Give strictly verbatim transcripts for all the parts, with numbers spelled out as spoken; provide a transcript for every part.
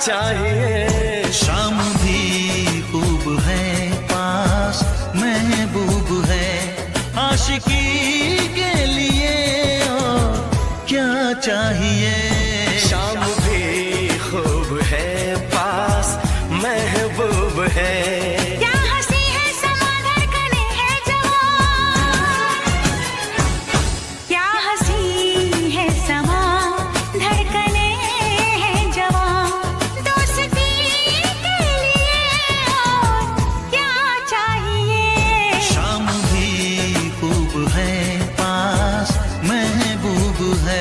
चाहिए। शाम भी खूब है पास महबूब है, आशिकी के लिए और क्या चाहिए। शाम भी खूब है पास महबूब है, क्या हंसी है समा धड़कने है जवां, क्या हंसी है समा धड़कने है जवां, दोस्ती के लिए और क्या चाहिए। शाम भी खूब है पास महबूब है।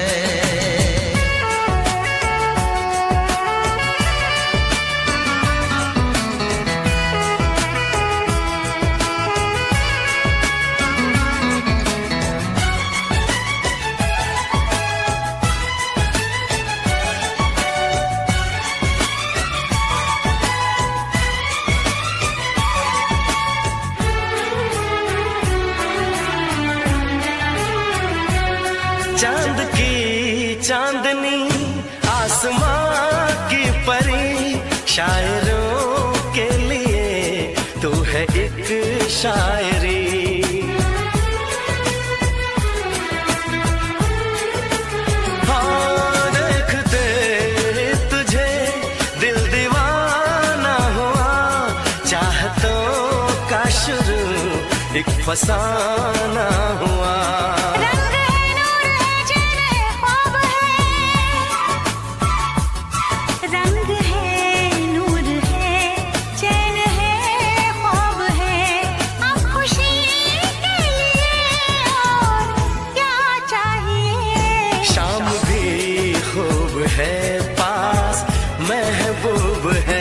चांद की चांदनी आसमां की परी, शायरों के लिए तू है एक शायरी। हाँ देखते तुझे दिल दीवाना हुआ, चाहतों का शुरू एक फसाना हुआ। है पास महबूब है।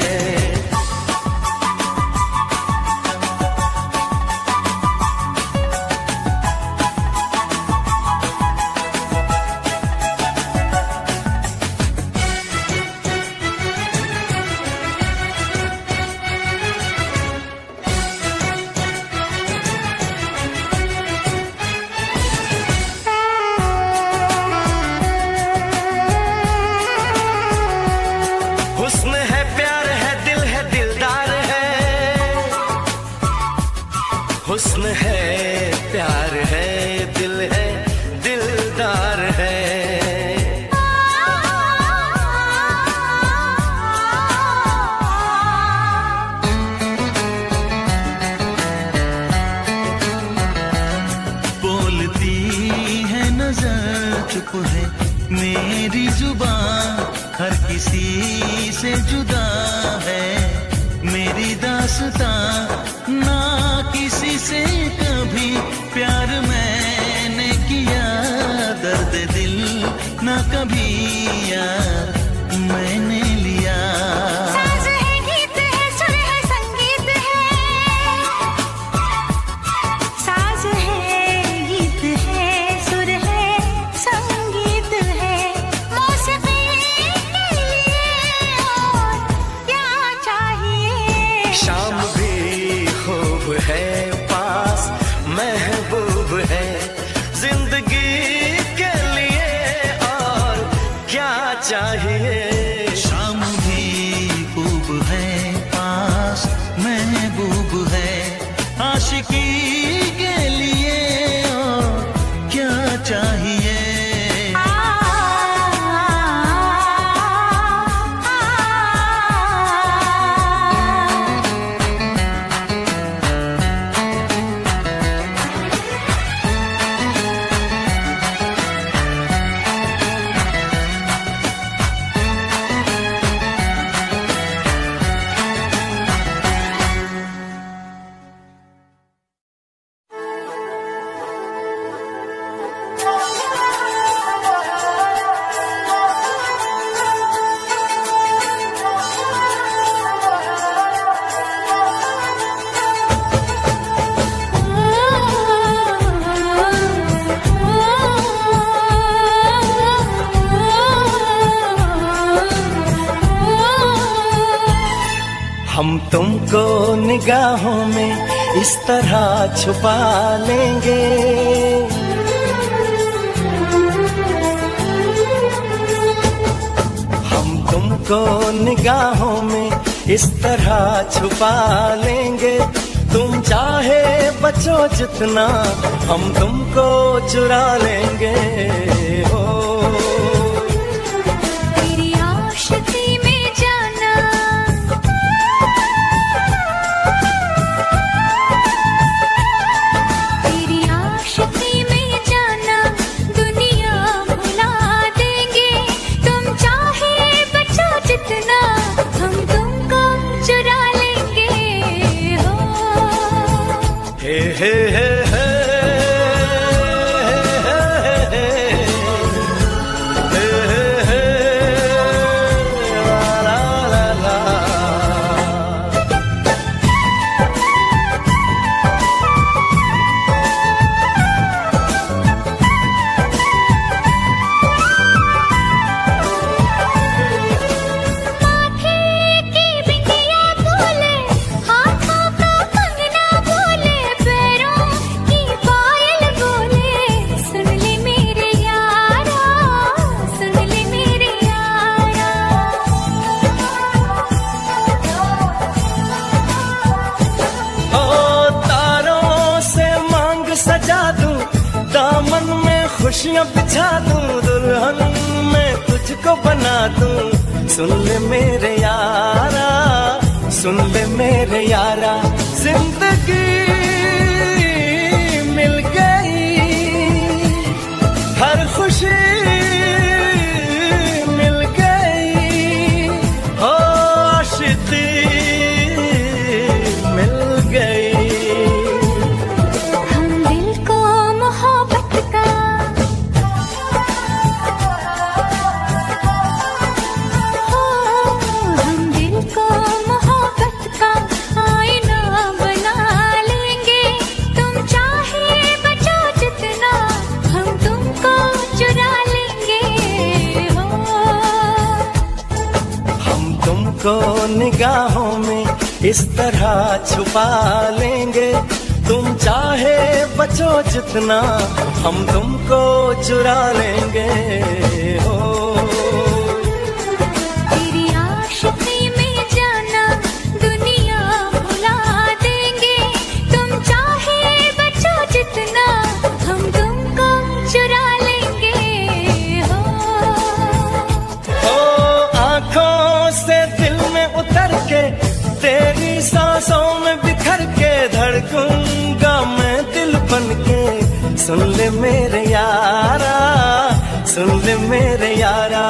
हुस्न है प्यार है दिल है दिलदार है, हुस्न है प्यार है दिल है दिलदार है। बोलती है नजर चुप है मेरी जुबान, हर किसी से जुदा है मेरी दास्तां, ना किसी से कभी प्यार मैंने किया, दर्द दिल ना कभी यार मैंने लिया। साज है गीत है सुर है संगीत है, साज है गीत है सुर है संगीत है, मौसीकी के लिए और क्या चाहिए। शाम भी खूब है पास महबूब है, जिंदगी के लिए और क्या चाहिए। शाम भी खूब है पास महबूब है, आशिकी के लिए और क्या चाहिए। हम तुमको निगाहों में इस तरह छुपा लेंगे, हम तुमको निगाहों में इस तरह छुपा लेंगे, तुम चाहे बचो जितना हम तुमको चुरा लेंगे। हो तेरी आशिकी में जाना, तेरी आशिकी में जाना, दुनिया भुला देंगे, तुम चाहे बचो जितना हम तुमको चुरा लेंगे। हो हे हे हे हे खुशियाँ बिछा दूं, दुल्हन मैं तुझको बना दूं। सुन ले मेरे यारा, सुन ले मेरे यारा, जिंदगी मिल गई, हर खुशी मिल गई, हो आशिकी मिल गई। को निगाहों में इस तरह छुपा लेंगे, तुम चाहे बचो जितना हम तुमको चुरा लेंगे। हो तेरी आशिकी में जाना, दुनिया भुला देंगे, तुम चाहे बचो जितना हम तुमको चुरा लेंगे। हो हो आँखों से उतर के तेरी सांसों में बिखर के धड़कूंगा मैं दिल बन के। सुन ले मेरे यारा, सुन ले मेरे यारा,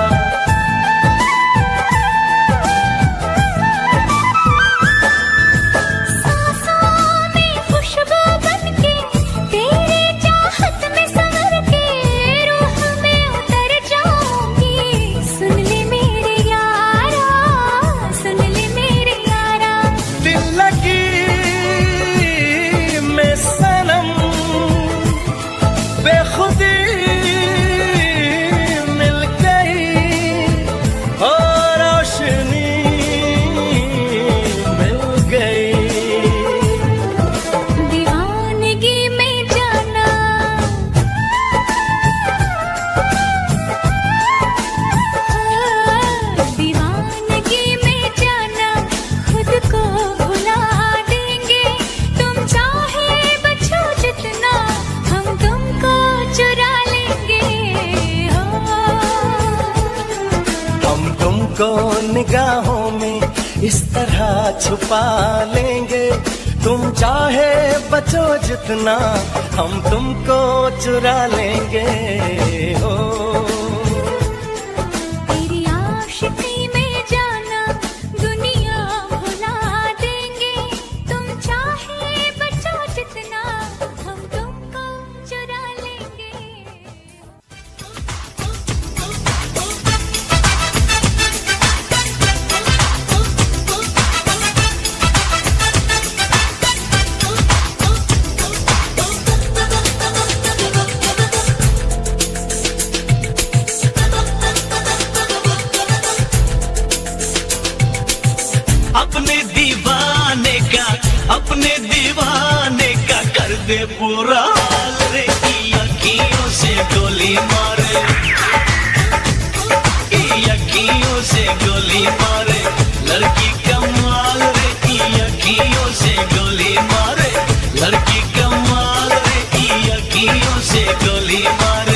को निगाहों में इस तरह छुपा लेंगे, तुम चाहे बचो जितना हम तुमको चुरा लेंगे। हो तेरी आशिकी में जाना, दुनिया भुला देंगे, तुम चाहे बचो जितना हम तुमको चुरा लेंगे। अपने दीवाने का कर दे पूरा हाल रे, की अखियों से गोली मारे, की अखियों से गोली मारे, लड़की कमाल रे की अखियों से गोली मारे, लड़की कमाल रे की अखियों से गोली मारे।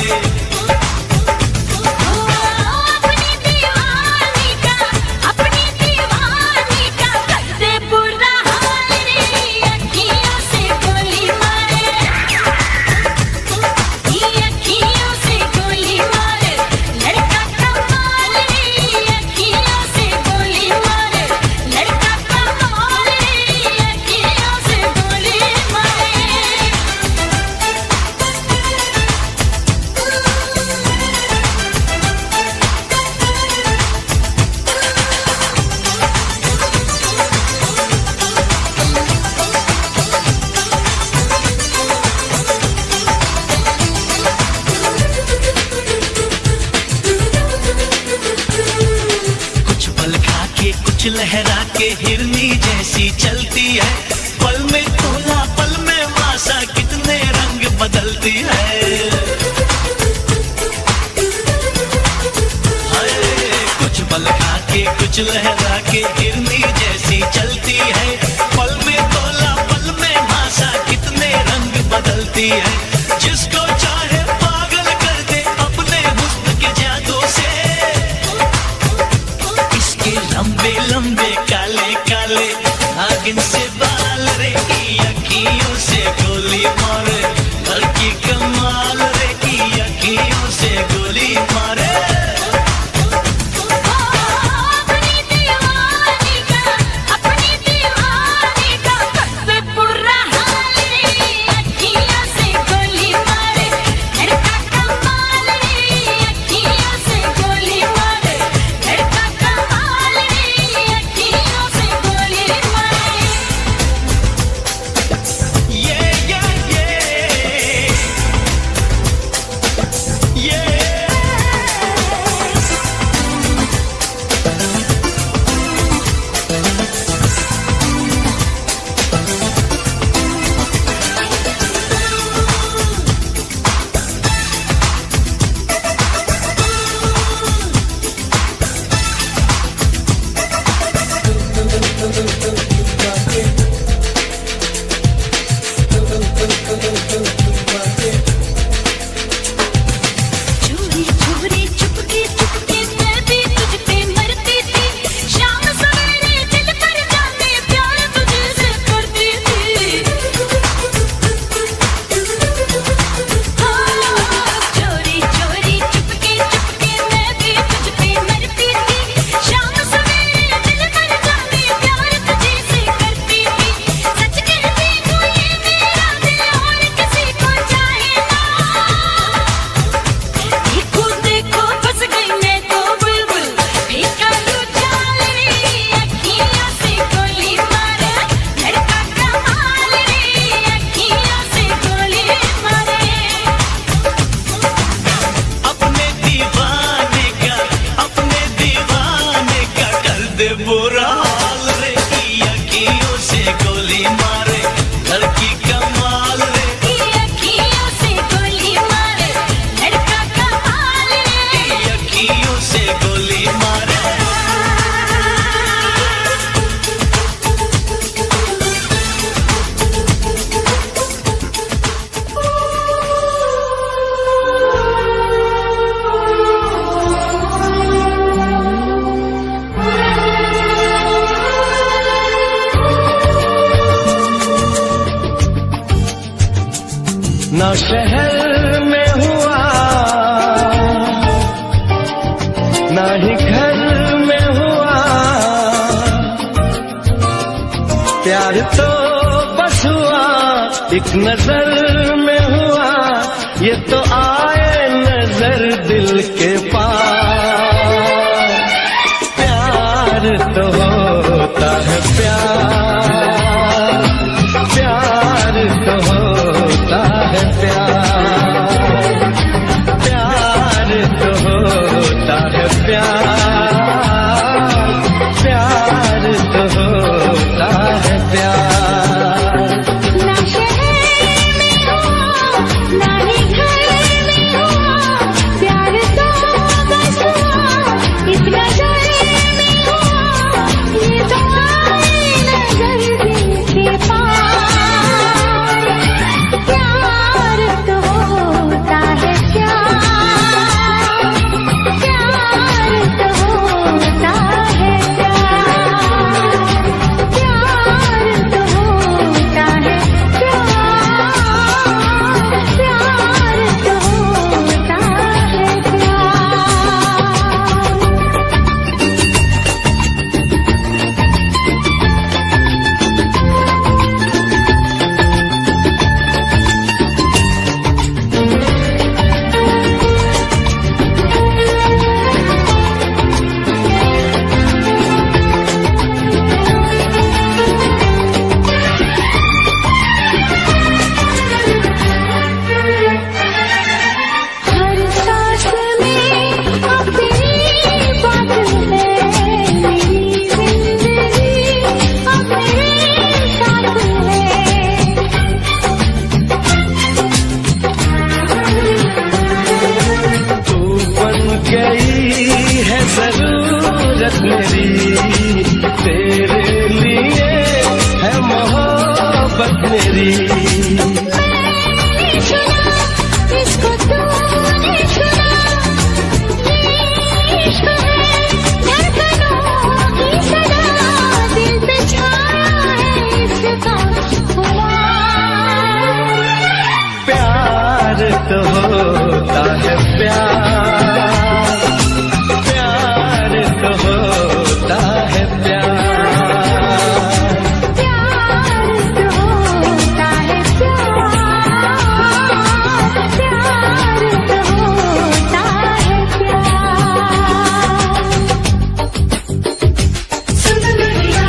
लहरा के हिरनी जैसी चलती है, पल में तोला पल में मासा, कितने रंग बदलती है। हाय कुछ पल खा के कुछ लहरा के हिरनी जैसी चलती है, पल में तोला पल में मासा, कितने रंग बदलती है। जिसको चाहे पागल कर दे अपने हुस्न के जादू से, इसके लंबे लंबे काले काले नागिन से बाल रे की अखियों से गोली मारे, लड़की कमाल रे की अखियों से गोली मारे। ना शहर में हुआ ना ही घर में हुआ, प्यार तो बस हुआ एक नजर में हुआ, ये तो आए नजर दिल के पार। प्यार तो होता है प्यार, प्यार तो होता है प्यार, प्यार तो होता है प्यार, प्यार तो होता है प्यार। ना शहर में हुआ ना ही घर में हुआ, प्यार तो बस हुआ एक नजर में हुआ, दूरी। मैंने सुना इसको तूने सुना, ये इश्क है धड़कनों की सदा, दिल पे छाया है इसका खुमार। प्यार तो होता है प्यार, प्यार तो होता है प्यार, प्यार तो होता है प्यार, प्यार तो होता है प्यार। सुंदरिया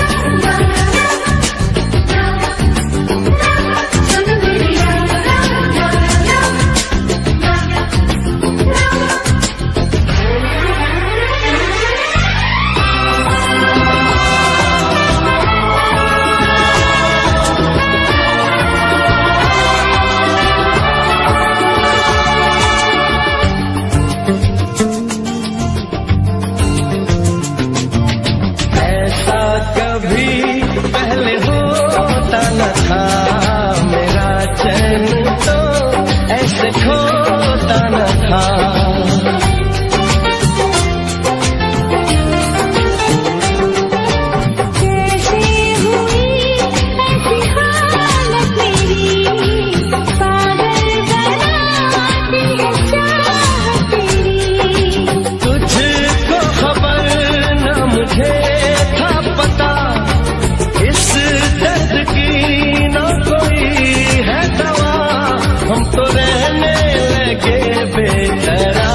ऐसा कभी पहले होता न था, मेरा चैन तो ऐसे खोता न था। कैसे हुई ऐसी हालत मेरी, पागल बनाती है चाहत तेरी। तुझको खबर न मुझे था पता, इस दर्द की न कोई है दवा, हम तो रहने लगे बेकरार।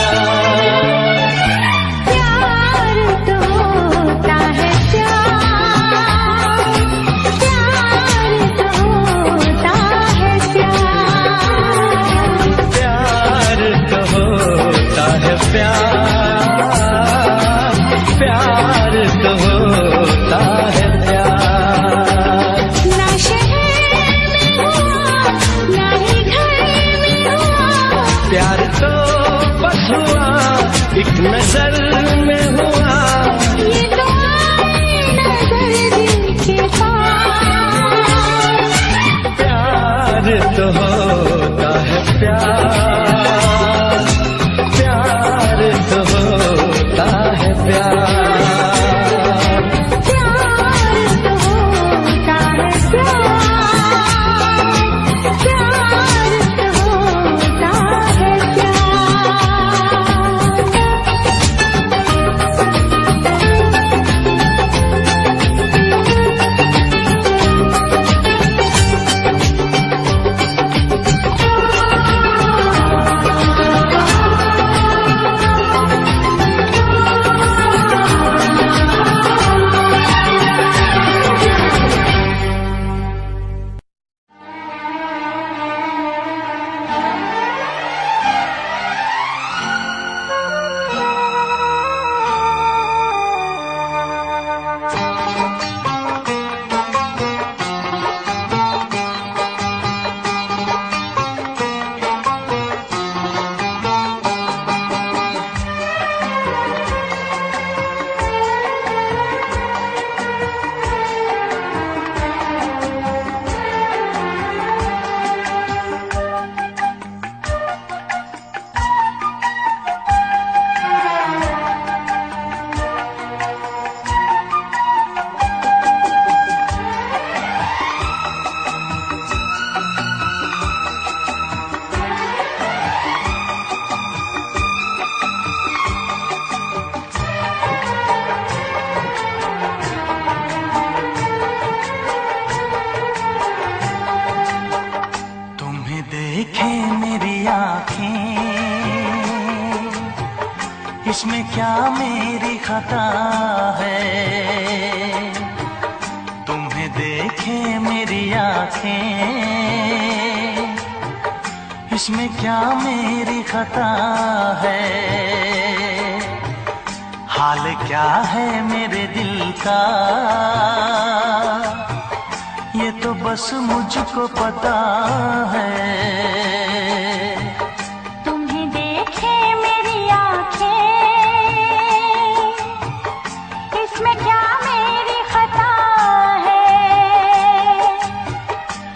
प्यार तो होता है प्यार, प्यार तो होता है प्यार। प्यार तो होता है प्यार, प्यार तो होता है प्यार। ना शहर में हुआ, ना ही घर में हुआ, प्यार तो बस हुआ एक नजर में हुआ। ये तो आए नजर दिल के पास। प्यार तो होता है प्यार, प्यार तो होता है प्यार। प्यार तो होता है प्यार, प्यार तो होता है प्यार। इसमें क्या मेरी खता है, तुम्हें देखे मेरी आँखें, इसमें क्या मेरी खता है। हाल क्या है मेरे दिल का, ये तो बस मुझको पता है। तुम्हें देखे मेरी आँखें, इसमें क्या मेरी खता है।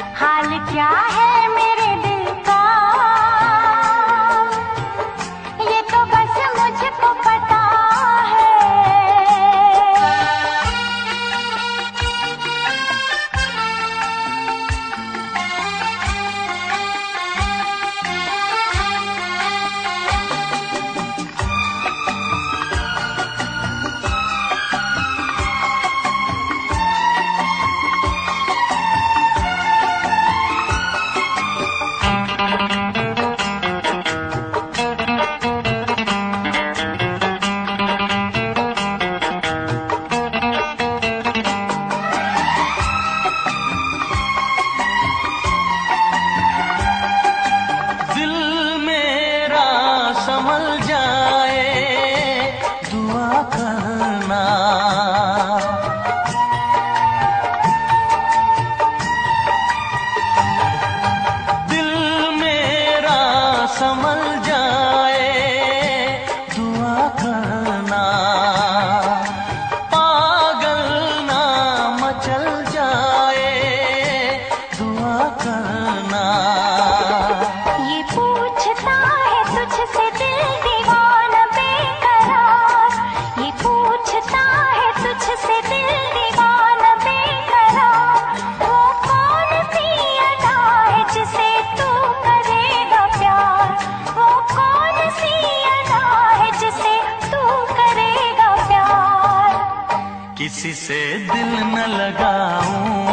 किसी से दिल न लगाऊं,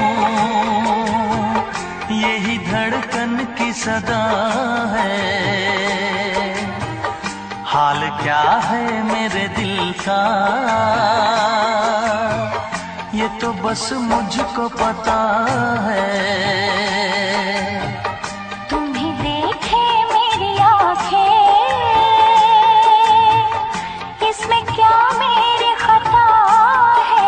यही धड़कन की सदा है। हाल क्या है मेरे दिल का, ये तो बस मुझको पता है। तुम्हें देखे मेरी आंखें, इसमें क्या मेरी खता है।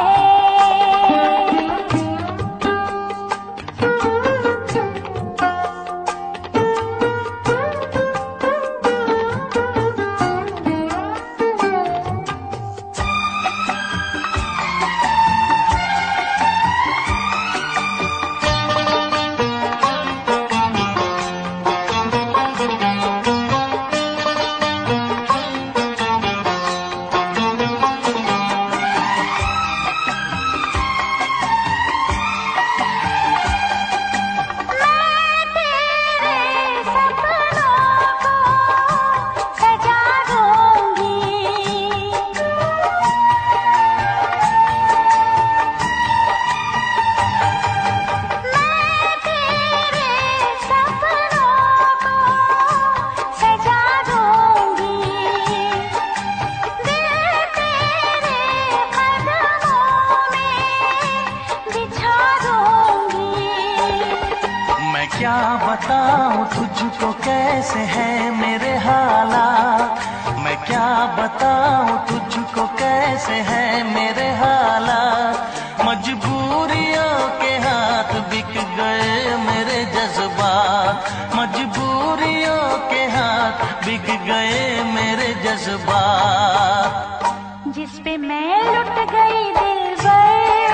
क्या बताऊं तुझको कैसे है मेरे हालात, मैं क्या बताऊं तुझको कैसे है मेरे हालात। मजबूरियों के हाथ बिक गए मेरे जज्बात, मजबूरियों के हाथ बिक गए मेरे जज्बात। जिस पे मैं लुट गई दिलबर,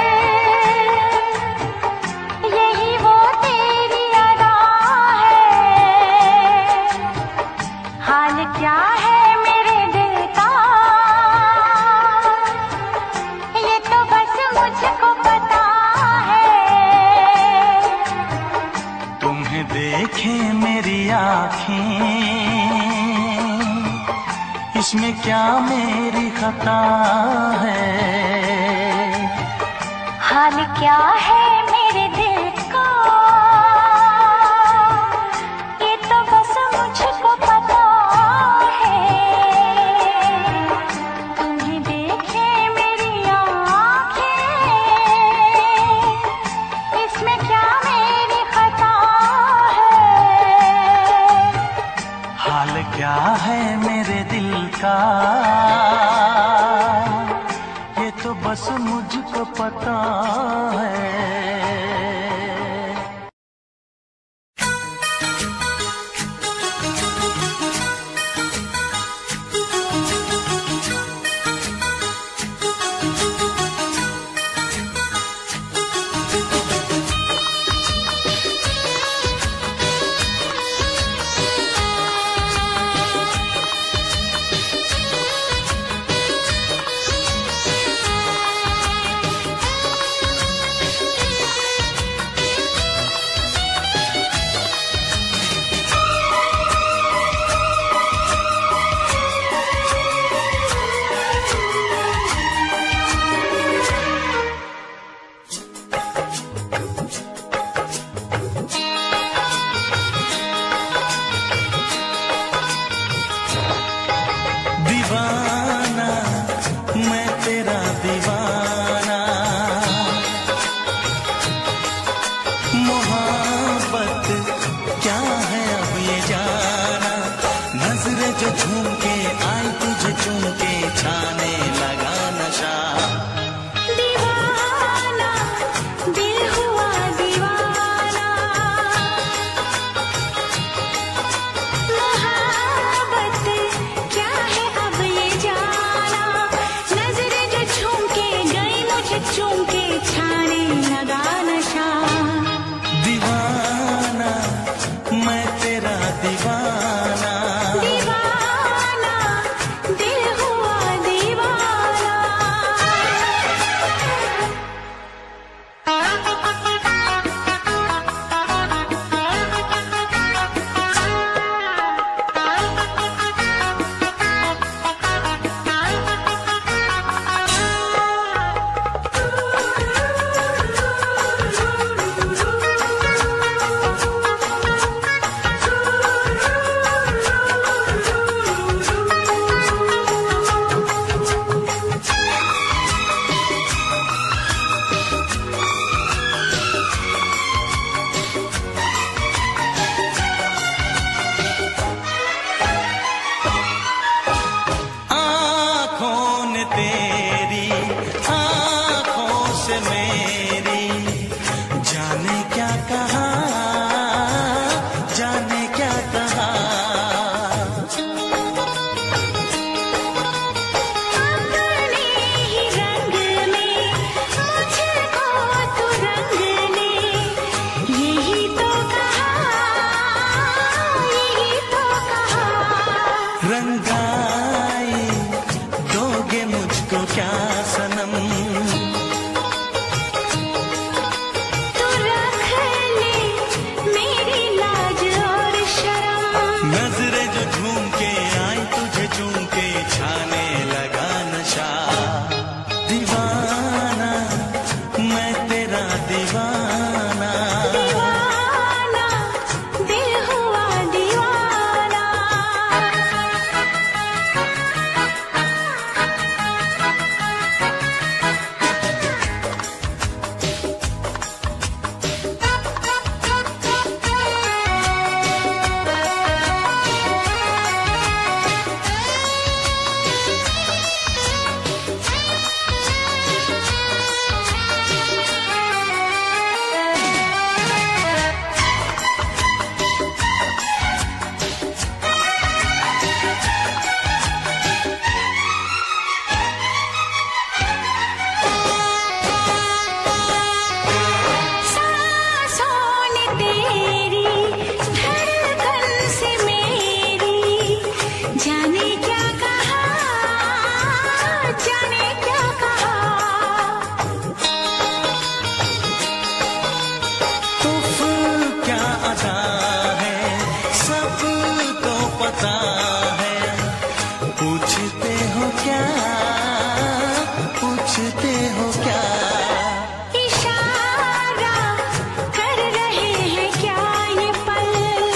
यही वो तेरी अदा है। हाल क्या है मेरे दिल का, ये तो बस मुझको पता है। तुम्हें देखे मेरी आँखें, इसमें क्या मेरी खता है। हाल क्या है मेरे दिल का, ये तो बस मुझको पता है। तुम्हें देखे मेरी आँखें, इसमें क्या मेरी खता है। हाल क्या है मेरे दिल का, ये तो बस मुझको पता है। सोचते हो क्या? इशारा कर रहे हैं क्या ये पल?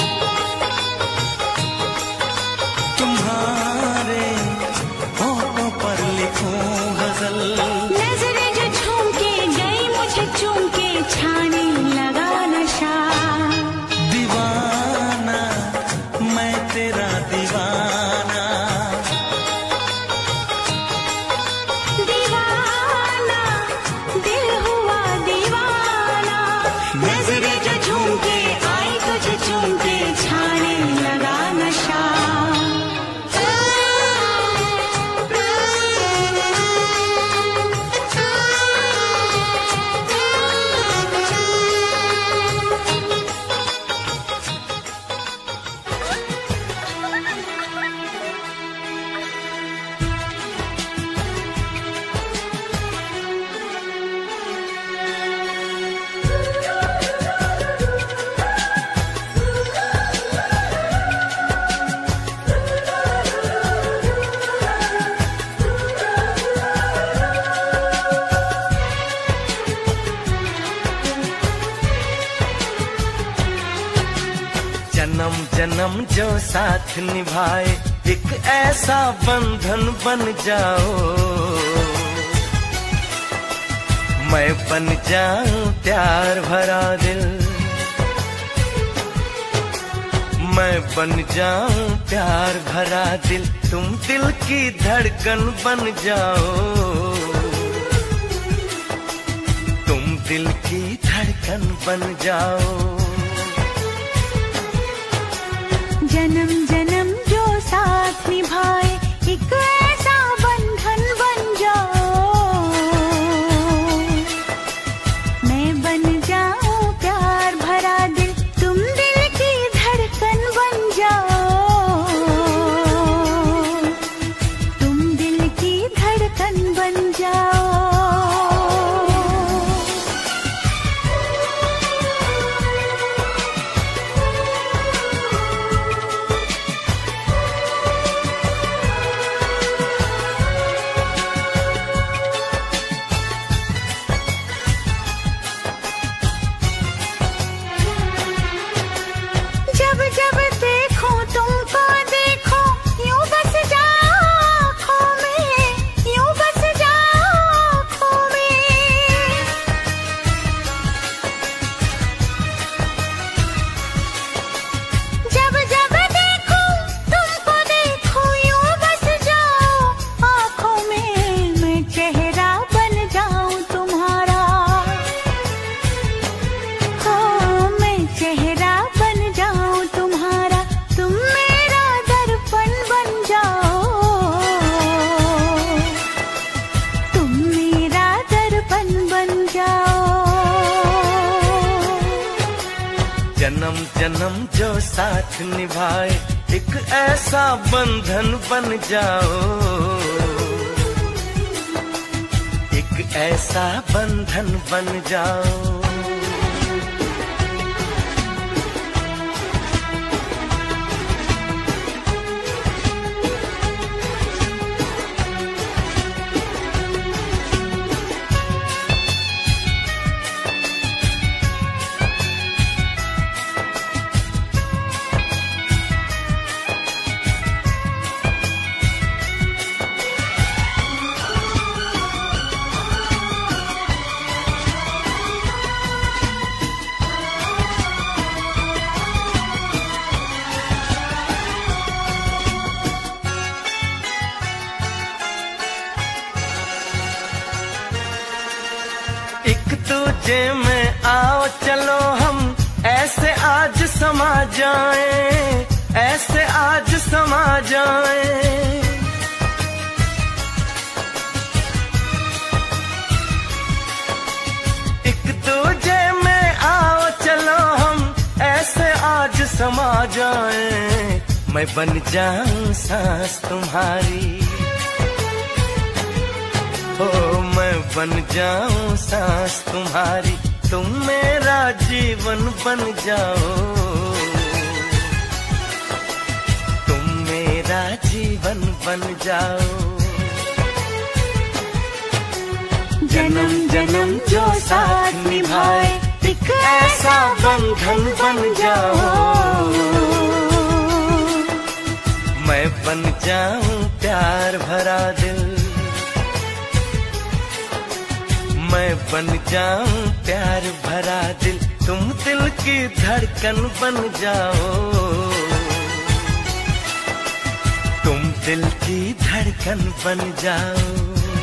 तुम्हारे होठों पर लिखूं गजल। नजरें जो झूम के गई मुझे चूम के छाने लगा नशा। दीवाना मैं तेरा दीवाना, दीवाना दिल हुआ दीवाना। नजरें जो झूम के आई तुझे चूम के छाने लगा नशा। जन्म जन्म जो साथ निभाए एक ऐसा बंधन बन जाओ। मैं बन जाऊं प्यार भरा दिल, मैं बन जाऊं प्यार भरा दिल। तुम दिल की धड़कन बन जाओ, तुम दिल की धड़कन बन जाओ। जन्म जन्म जो साथ निभाए एक ऐसा बंधन बन जाओ। मैं बन जाऊं प्यार भरा दिल, तुम दिल की धड़कन बन जाओ, तुम दिल की धड़कन बन जाओ। जब जब देखो तुमको देखो यूं बस जाओ आँखों में, यूं बस जाओ आँखों में। जब जब देखो तुमको देखो यूं बस जाओ आँखों में। मैं चेहरा बन जाऊं तुम्हारा, हो मैं चेहरा बन जाऊं तुम्हारा। तुम मेरा दर्पण बन जाओ, तुम मेरा दर्पण बन जाओ। जन्म जन्म जो साथ निभाए एक ऐसा बंधन बन जाओ, एक ऐसा बंधन बन जाओ। एक दूजे में आओ चलो हम ऐसे आज समा जाएं, ऐसे आज समा जाएं। एक दूजे में आओ चलो हम ऐसे आज समा जाएं। मैं बन जाऊं सांस तुम्हारी, हो मैं बन जाऊं सांस तुम्हारी। तुम मेरा जीवन बन जाओ, तुम मेरा जीवन बन जाओ। जन्म जन्म जो साथ निभाए, एक ऐसा बंधन बन जाओ। मैं बन जाऊं प्यार भरा दिल, मैं बन जाऊं प्यार भरा दिल, तुम दिल की धड़कन बन जाओ। तुम दिल की धड़कन बन जाओ।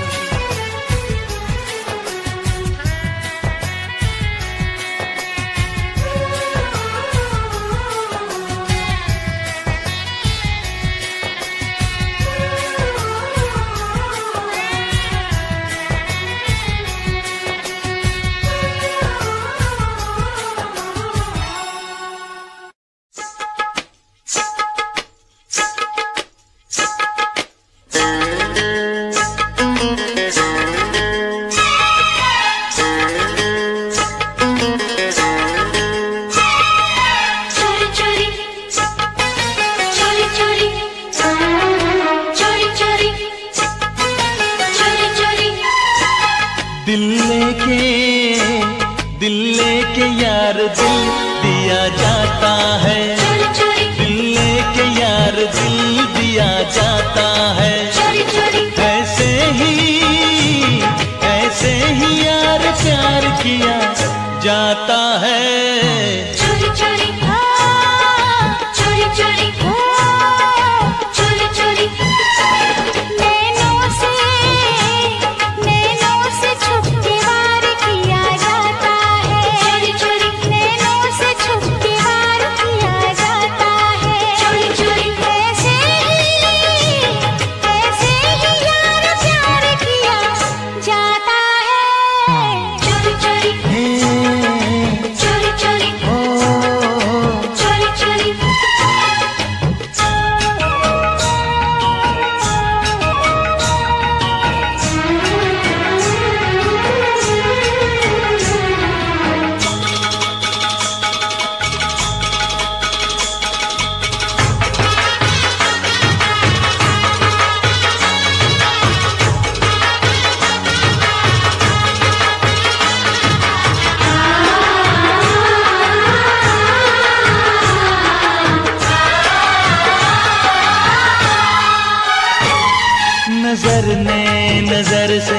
नजर ने नजर से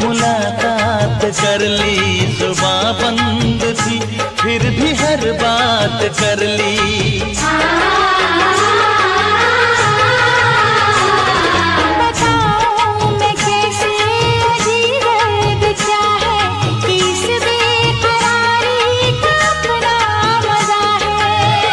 मुलाकात कर ली, जुबां बंद थी फिर भी हर बात कर ली। बताऊं मैं कैसे अजीब क्या है, इस बेकरारी का अपना मजा है।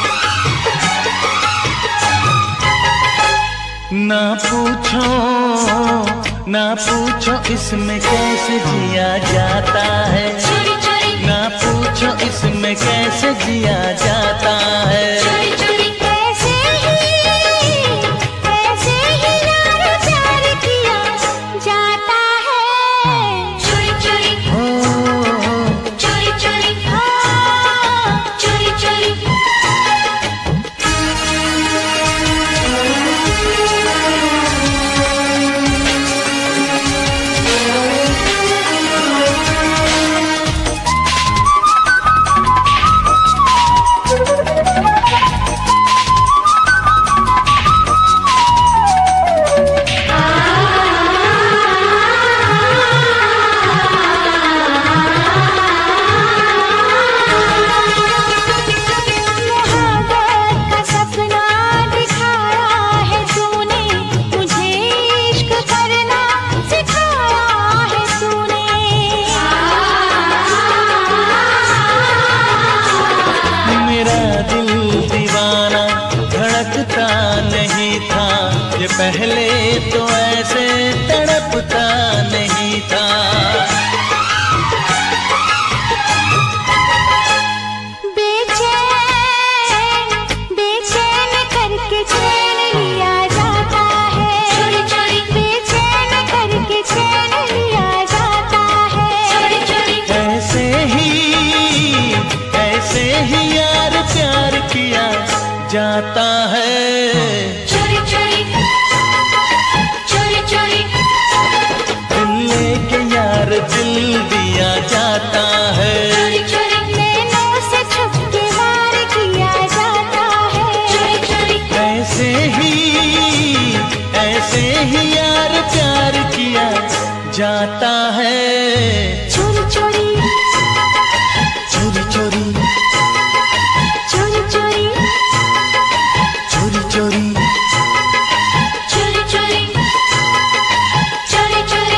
ना पूछो ना पूछो इसमें कैसे जिया जाता है, ना पूछो इसमें कैसे जिया जाता है। ऐसे ही ऐसे ही यार प्यार किया जाता है। चोरी चोरी ओ, चोरी चोरी हाँ चोरी चोरी। पहले तो ऐसे तड़पता नहीं था। बेचैन बेचैन करके चैन लिया जाता है। चोरी चोरी बेचैन करके चैन लिया जाता है। चोरी चोरी ऐसे ही ऐसे ही यार प्यार किया जाता है। चोरी चोरी चोरी चोरी दिल दिया जाता है। चोरी चोरी नैनों से छुप के वार किया जाता है। चोरी चोरी ऐसे ही ऐसे ही यार प्यार किया जाता है। चोरी चोरी चोरी चोरी चोरी चोरी चोरी चोरी चोरी चोरी चोरी चोरी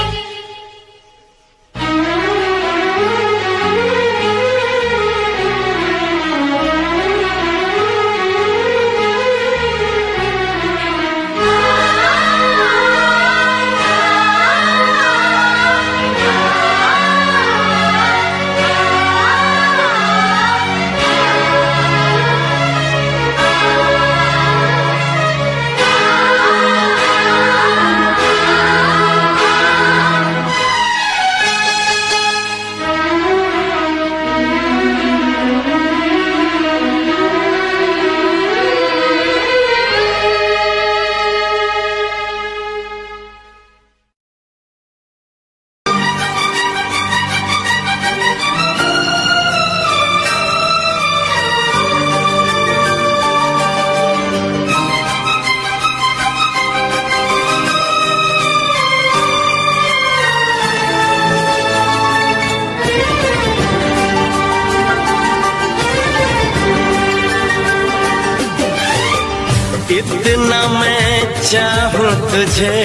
इतना मैं चाहूं तुझे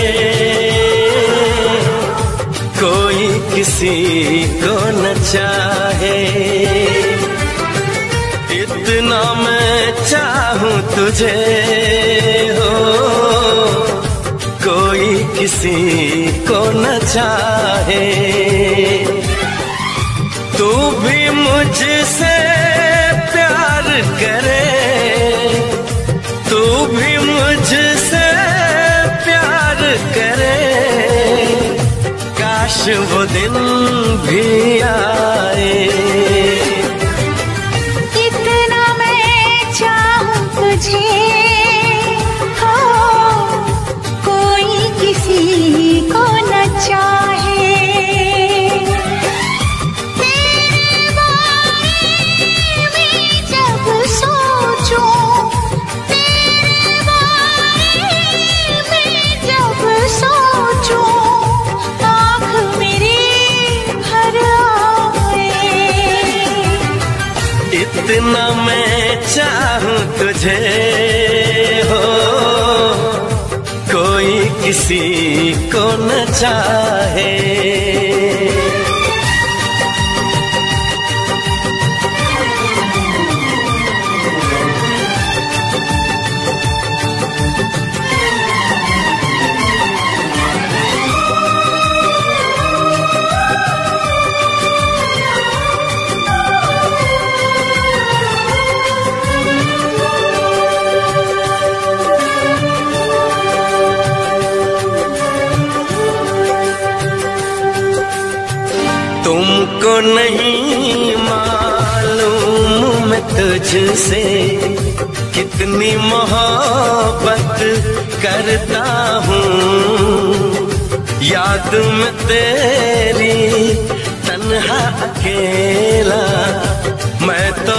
कोई किसी को न चाहे। इतना मैं चाहूं तुझे हो कोई किसी को न चाहे। तू भी मुझसे प्यार करे, तू भी मुझसे प्यार करे। काश वो दिन भी आए। इतना मैं चाहूं तुझे हो कोई किसी को न चाहे। तेरे बारे में जब सोचूं, तेरे बारे में जब सोचूं, आँख मेरी भर आए। इतना मैं चाहूं तुझे हो कोई किसी को न चाहे। तुमको नहीं मालूम मैं तुझसे कितनी मोहब्बत करता हूँ। याद में तेरी तन्हा अकेला मैं तो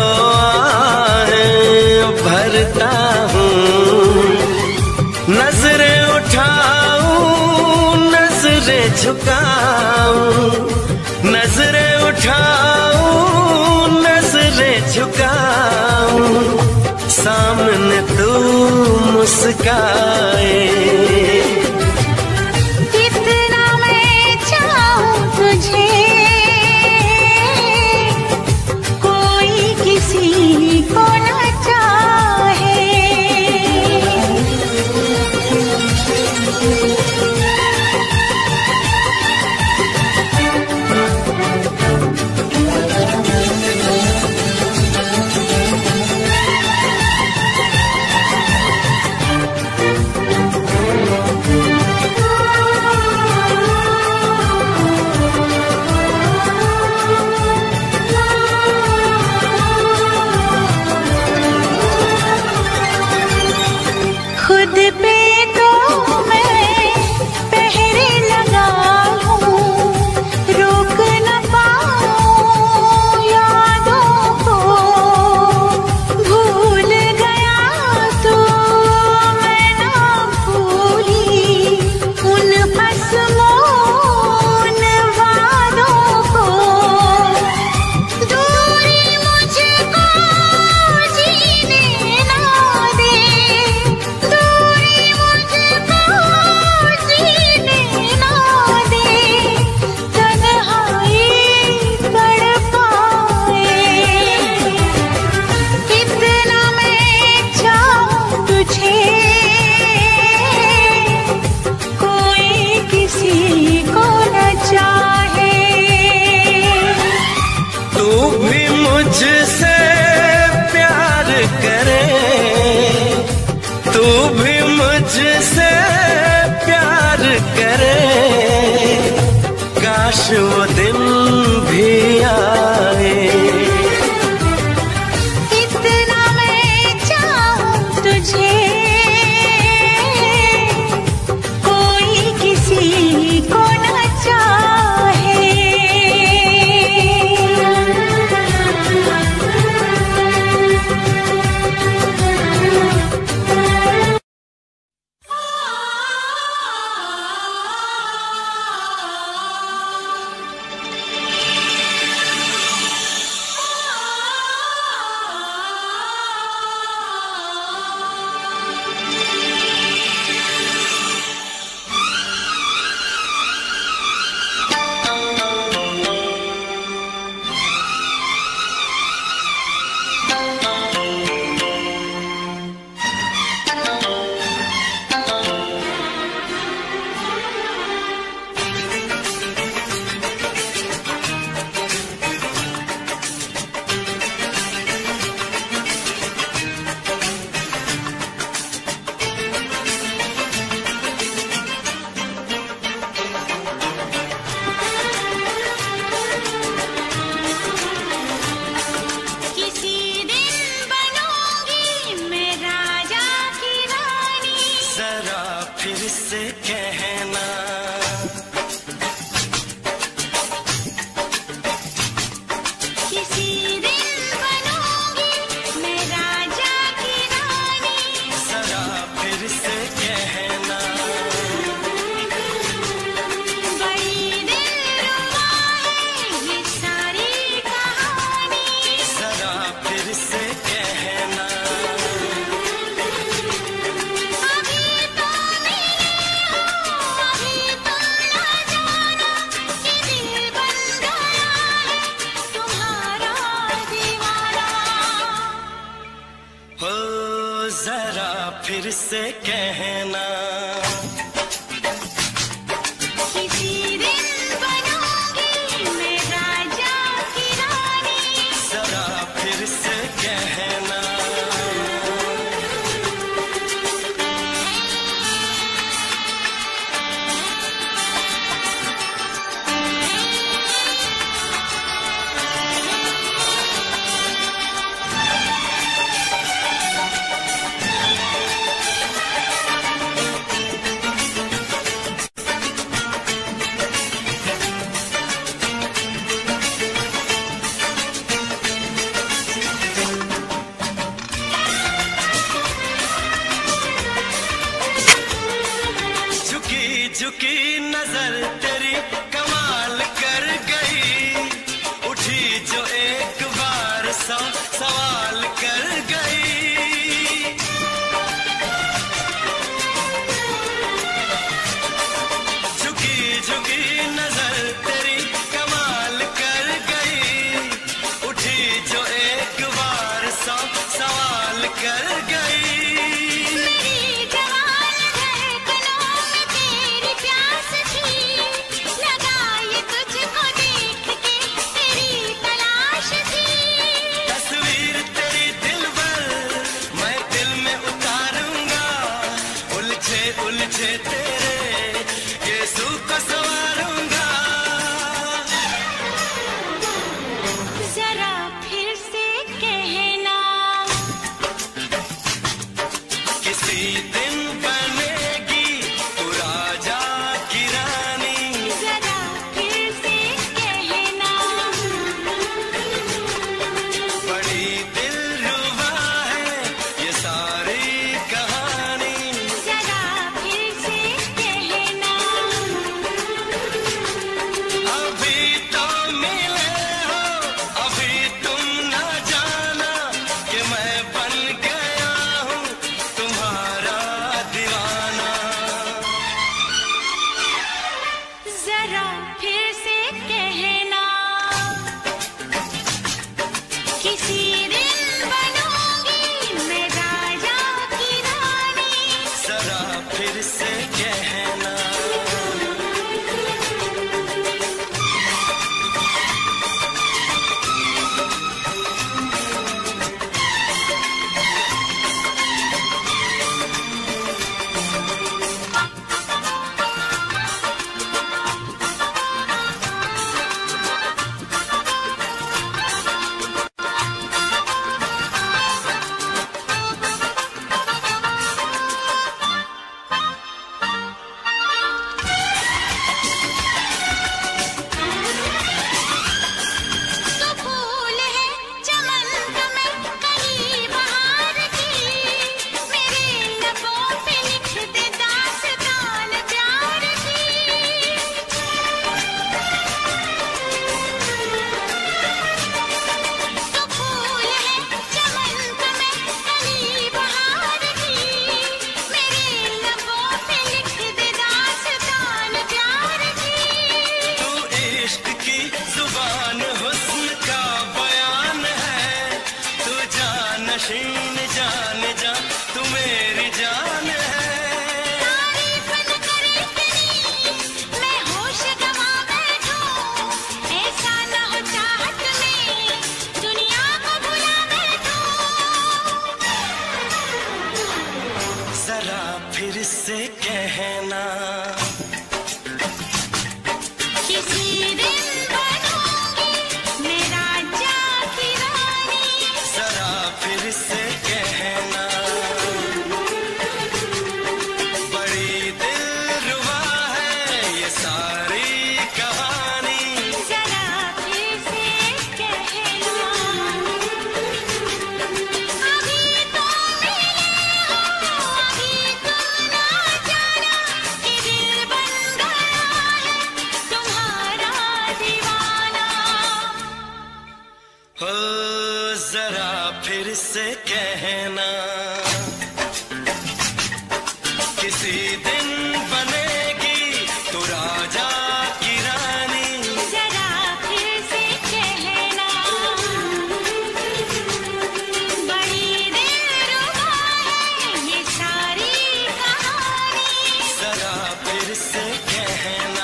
आहें भरता हूँ। नजरें उठाऊं नजरें झुकाऊं, नजरें उठाऊं नजरें झुकाऊं, सामने तू मुस्काए। इतना मैं चाहूं तुझे कोई किसी को न चाहे। वो दिन भी आए। इतना मैं चाहूं तुझे, कोई किसी को न चाहे। फिर से कहना, किसी दिन बनूंगी मैं राजा की रानी, जरा फिर से कहना। हसीन जान जा तू मेरी जान है। तारीफ न करे तेरी मैं होश गवा बैठूं, ऐसा न हो चाहत में दुनिया को भुला बैठूं। जरा फिर से कहना किसी दिन बनूंगी मैं राजा की रानी। जरा फिर से कहना बड़ी दिलरुबा है ये सारी कहानी। जरा फिर से कहना अभी तो मिले हो, अभी तो ना जाना कि दिल बन गया है तुम्हारा दीवाना। हो जरा फिर से कहना किसी दिन बनेगी तू राजा की रानी। जरा फिर से कहना बड़ी दिलरुबा है ये सारी कहानी। जरा फिर से कहना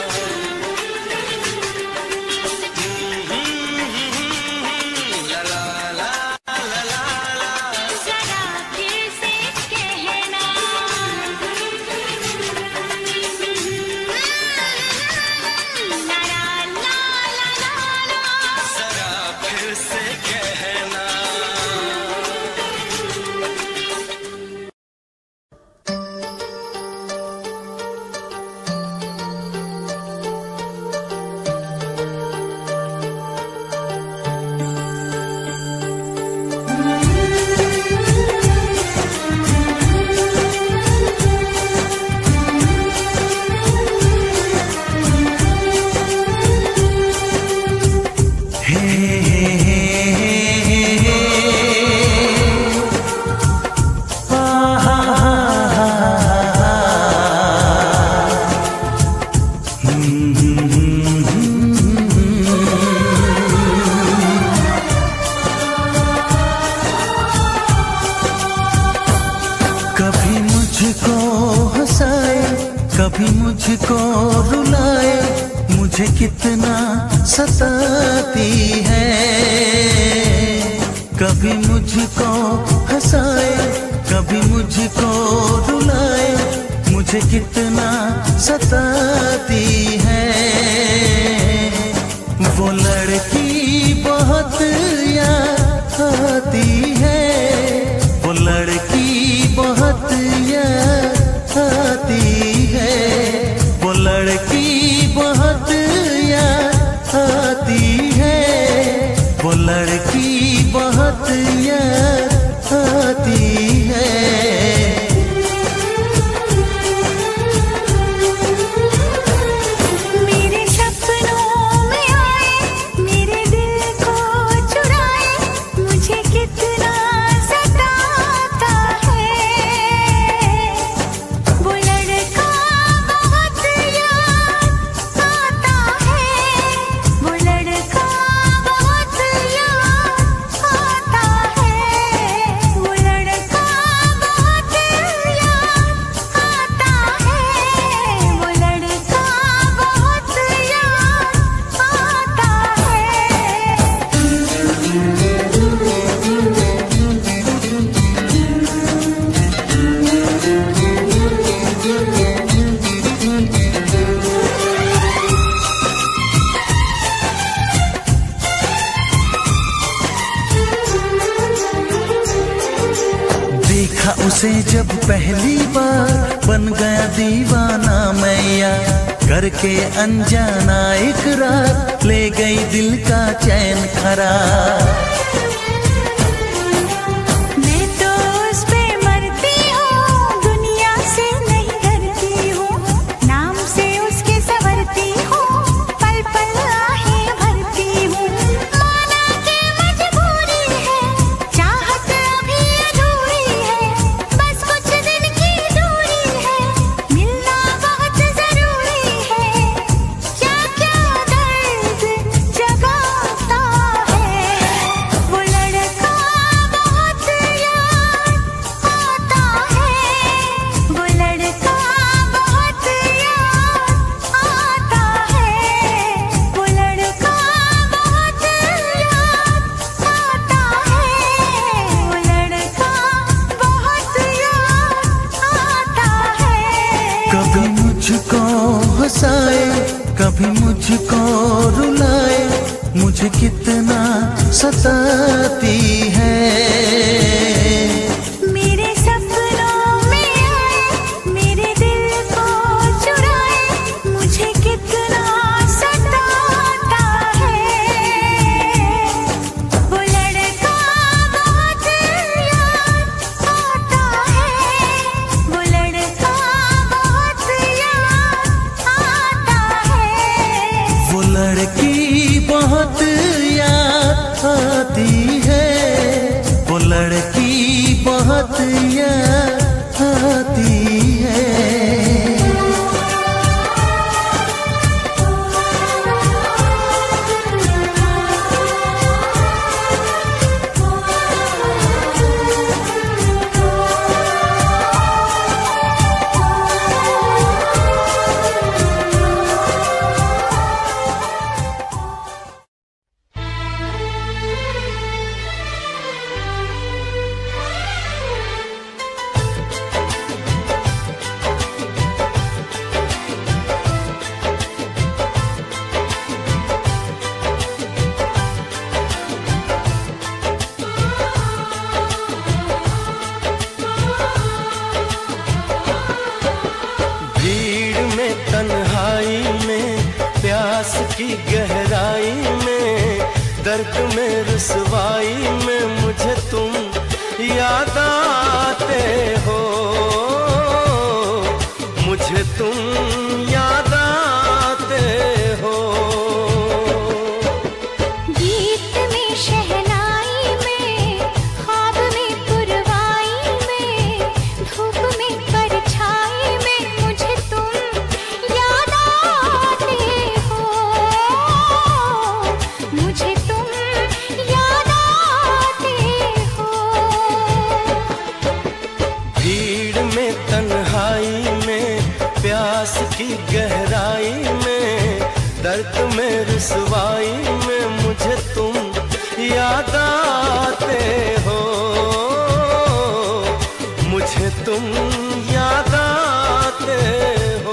ला ला ला ला ला ला। जरा फिर से कहना ला ला ला ला ला। जरा फिर से कहना कभी मुझको हंसाए कभी मुझको रुलाए, मुझे कितना सताती है। कभी मुझको हंसाए कभी मुझको रुलाए, मुझे कितना सताती है। वो लड़की बहुत याद आती है, वो लड़की बहुत याद आती है, वो लड़की बहुत याद आती है, वो लड़की बहुत याद आती है। मेरे सपनों में आए मेरे दिल को चुराए, मुझे कितना सताता है। वो लड़का बहुत याद आता है, वो लड़का बहुत याद आता है, वो लड़का बहुत याद आता है, वो लड़का बहुत याद आता देखा उसे जब पहली बार बन गया दीवाना मैया, करके अनजाना इकरार ले गई दिल का चैन खरार। मैं तो उस पे मरती हूँ, दुनिया से नहीं डरती हूँ, नाम से उसके संवरती हूँ, पल पल आहें भरती हूँ। माना के मजबूरी है, चाहत अभी अधूरी है, बस कुछ दिन की दूरी है, मिलना बहुत जरूरी है। क्या क्या दर्द जगाता है। मुझे कितना सताती है। मेरे सपनों में आए, मेरे दिल को चुराए, मुझे कितना सताता है। वो लड़का बहुत याद आता है, वो लड़का बहुत याद आता है। वो लड़की बहुत याद आती है, वो लड़की बहुत याद आती है। भीड़ में तन्हाई में प्यास की गहराई में दर्द में रुसवाई में मुझे तुम याद आते हो, मुझे तुम याद आते हो। गीत में शहनाई में, ख्वाब में पुरवाई में, धूप में परछाई में मुझे तुम याद आते हो, मुझे तुम याद आते हो। भीड़ में तन्हाई में प्यास की गहराई में दर्द में रुसवाई में मुझे तुम याद आते हो, मुझे तुम याद आते हो।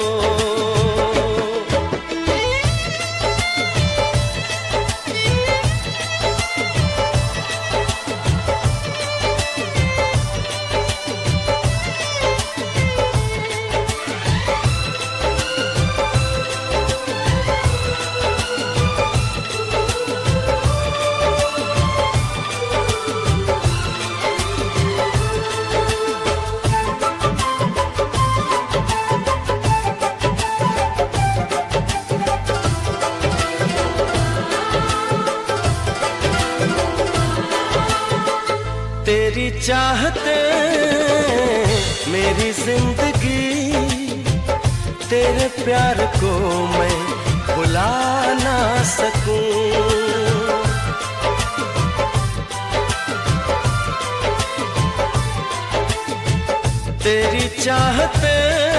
तेरी चाहते मेरी जिंदगी, तेरे प्यार को मैं भुला ना सकूं। तेरी चाहते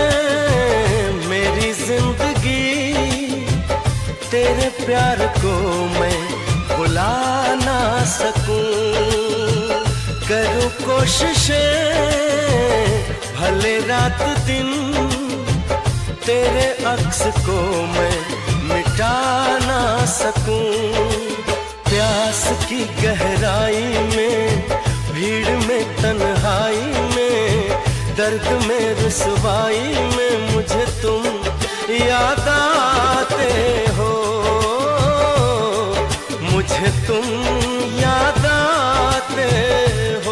मेरी जिंदगी, तेरे प्यार को मैं भुला ना सकूं। करूं कोशिशें भले रात दिन, तेरे अक्स को मैं मिटा ना सकूं। प्यास की गहराई में, भीड़ में तन्हाई में, दर्द में रुसवाई में मुझे तुम याद आते हो, मुझे तुम याद आते हो।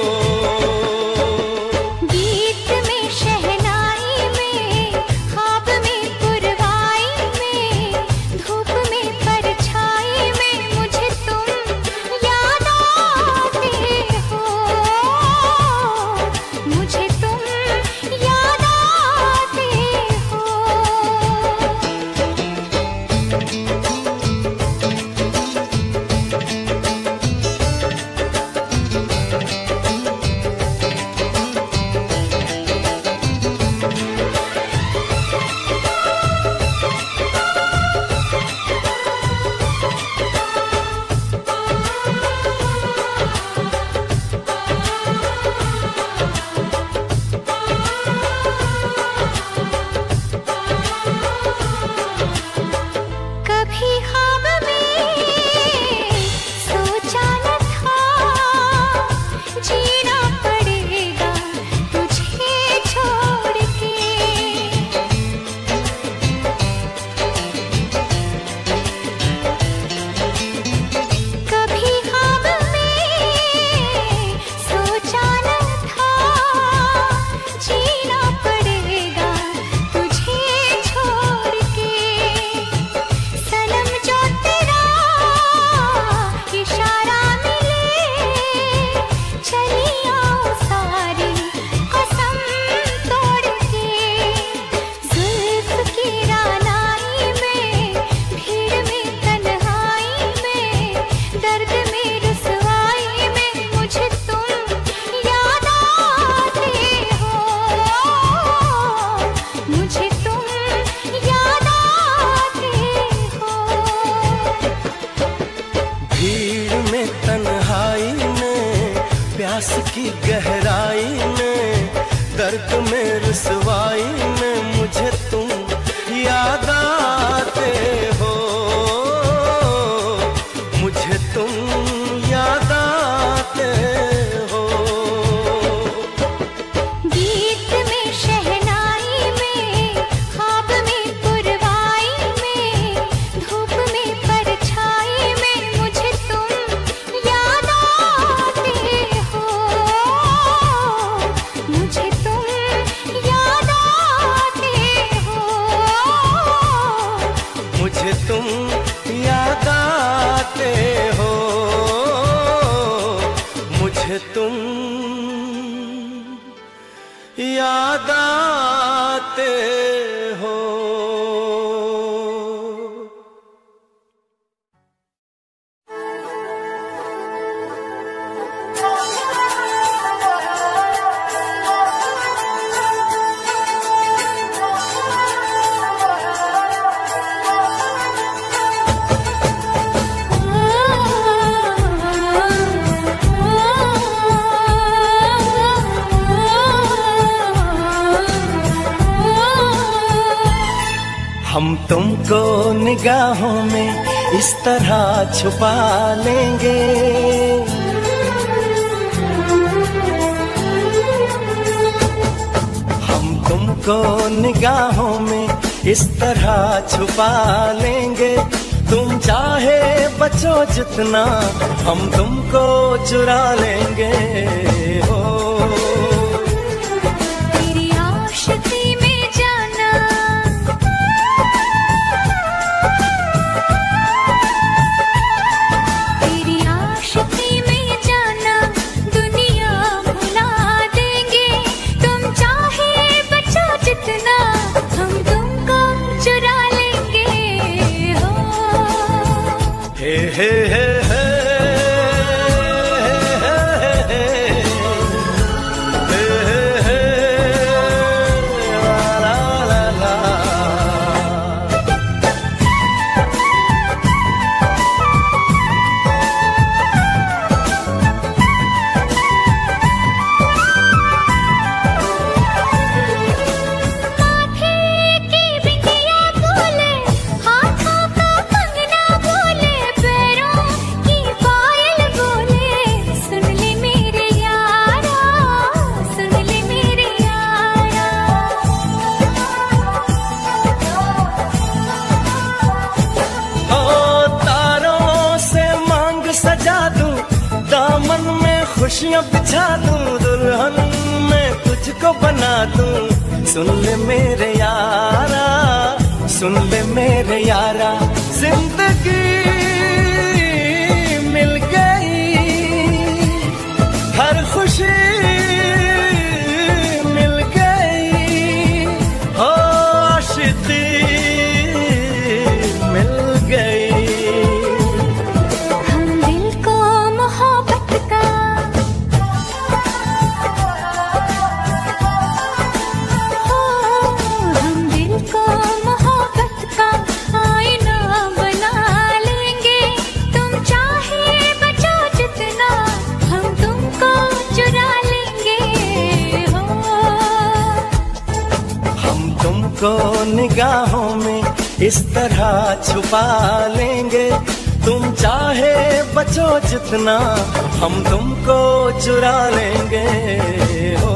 गीत में शहनाई में, ख्वाब में पुरवाई में, धूप में परछाई में मुझे तुम याद आते हो, मुझे तुम याद आते हो। प्यास की गहराई में, दर्द में रुसवाई में मुझे तुम याद आते हो, मुझे तुम याद आते हो। गीत में शहनाई में, ख्वाब में पुरवाई में, धूप में परछाई में मुझे तुम याद आते हो, मुझे तुम याद आते हो, मुझे तुम याद आते हो, मुझे तुम याद आते हो। हम तुमको निगाहों में इस तरह छुपा लेंगे, हम तुमको निगाहों में इस तरह छुपा लेंगे। तुम चाहे बचो जितना, हम तुमको चुरा लेंगे। हो तेरी आशिकी में जाना, तेरी आशिकी में जाना दुनिया भुला देंगे। तुम चाहे बचो जितना, हम तुमको चुरा लेंगे। हो हे हे हे हे खुशियाँ बिछा दूं, दुल्हन मैं तुझको बना दूं। सुन ले मेरे यारा, सुन ले मेरे यारा, जिंदगी मिल गई, हर खुशी मिल गई, हो आशिकी मिल गई। को निगाहों में इस तरह छुपा लेंगे। तुम चाहे बचो जितना, हम तुमको चुरा लेंगे। हो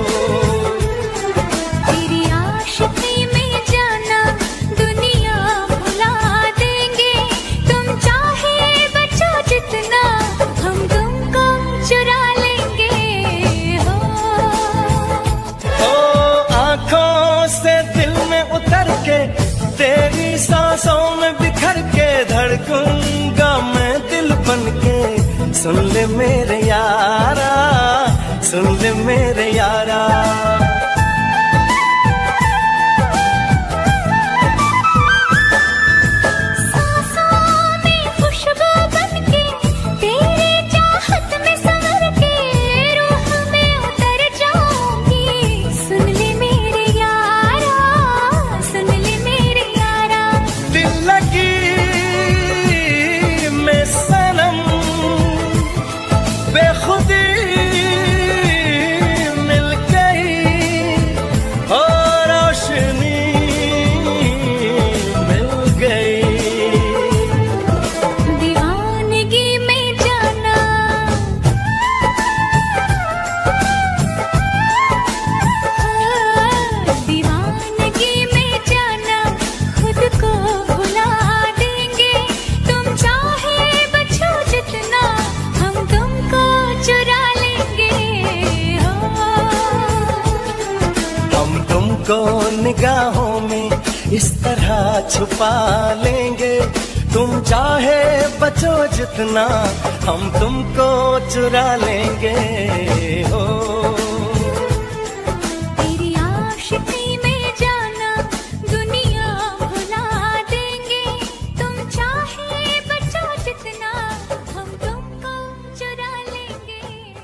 तेरी आशिकी में जाना दुनिया भुला देंगे। तुम चाहे बचो जितना, हम तुमको चुरा लेंगे। हो हो आँखों से दिल में उतर के, तेरी सांसों में बिखर के, धड़कूंगा मैं दिल बन के। सुन ले मेरे यारा, सुन ले मेरे यारा, बेखुदी निगाहों में इस तरह छुपा लेंगे। तुम चाहे बचो जितना, हम तुमको चुरा लेंगे। हो तेरी आशिकी में जाना दुनिया भुला देंगे। तुम चाहे बचो जितना, हम तुमको चुरा लेंगे।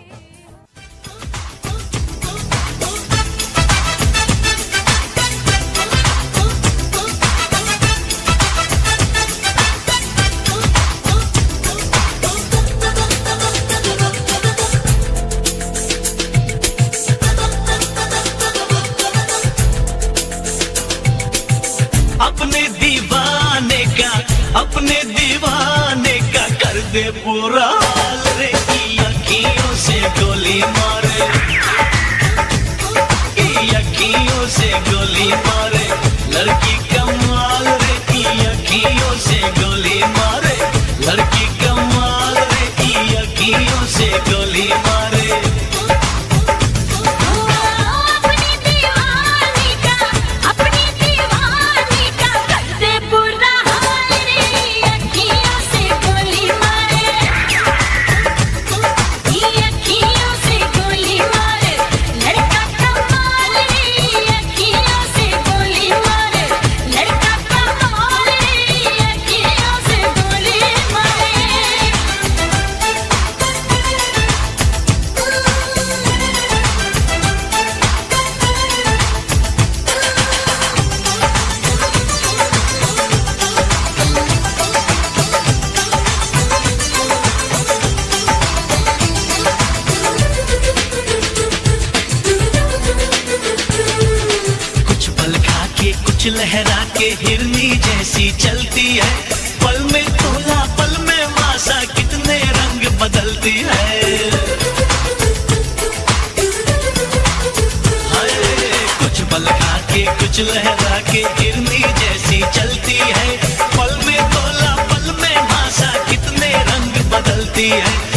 अपने दीवाने का अपने दीवाने का कर दे पूरा हाल रे, की अखियों से गोली मारे, की अखियों से गोली मारे, लड़की कमाल रे, की अखियों से गोली मारे, लड़की कमाल रे, की अखियों से गोली मारे। कुछ लहरा के हिरनी जैसी चलती है, पल में तोला पल में मासा, कितने रंग बदलती है। हाय कुछ पल खा के कुछ लहरा के हिरनी जैसी चलती है, पल में तोला पल में मासा, कितने रंग बदलती है।